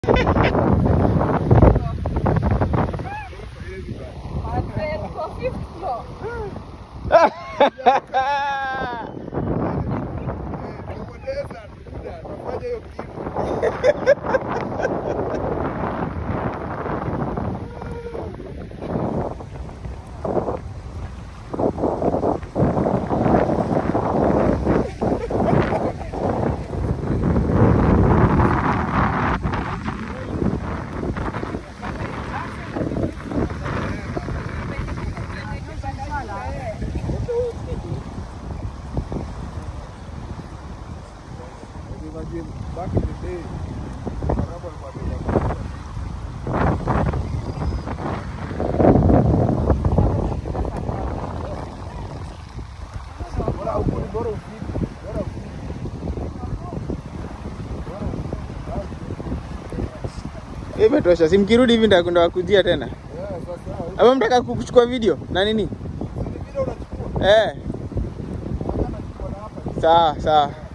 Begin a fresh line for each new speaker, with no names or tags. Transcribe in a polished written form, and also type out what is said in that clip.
Back in the day,
imetosha. Si mkirudi hivi nitakwenda kujia tena. Ama mtaka kuchukua video na nini?
video unachukua?
Sawa.